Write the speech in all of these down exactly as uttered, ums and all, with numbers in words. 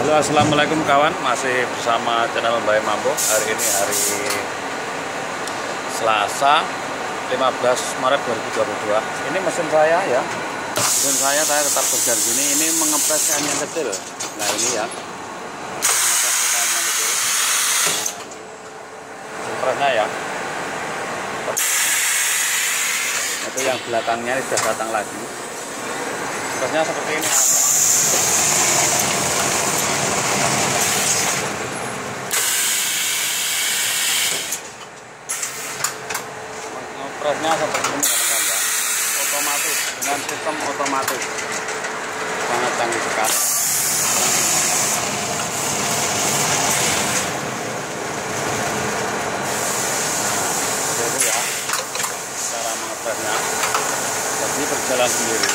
Halo, assalamualaikum kawan, masih bersama channel Mbak Mambo. Hari ini hari Selasa lima belas Maret dua ribu dua puluh dua. Ini mesin saya ya, mesin saya saya tetap kerja di sini. Ini mengepres kain yang kecil. Nah ini ya, mengepres kain yang kecil. Kompresnya ya. Itu yang belakangnya sudah datang lagi. Kompresnya seperti ini. Kompresnya seperti ini teman-teman ya, otomatis, dengan sistem otomatis, sangat canggih sekali. Jadi ya cara mengepresnya, jadi berjalan sendiri.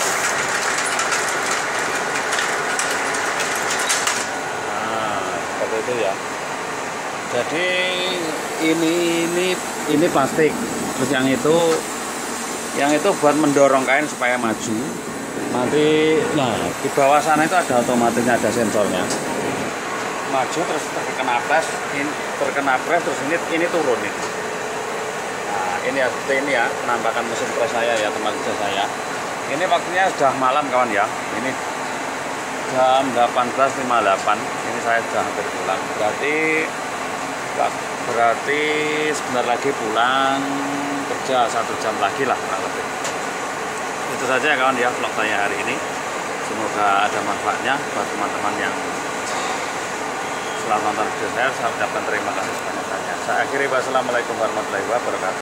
Nah seperti itu ya. Jadi ini ini ini plastik. Terus yang itu yang itu buat mendorong kain supaya maju. Nanti nah di bawah sana itu ada otomatisnya, ada sensornya. Maju terus terkena pres, ini terkena pres terus ini ini turun ini. Nah, ini ya seperti ini ya penampakan mesin pres saya ya teman kerja saya. Ini waktunya sudah malam kawan ya. Ini jam delapan belas lima puluh delapan. Ini saya sudah hampir pulang. Berarti berarti sebentar lagi pulang kerja, satu jam lagi lah kurang lebih. Itu saja kawan ya vlog saya hari ini. Semoga ada manfaatnya buat teman-teman yang selamat nonton video saya. Saya ucapkan terima kasih sebanyak-banyaknya. Saya akhiri, wassalamualaikum warahmatullahi wabarakatuh.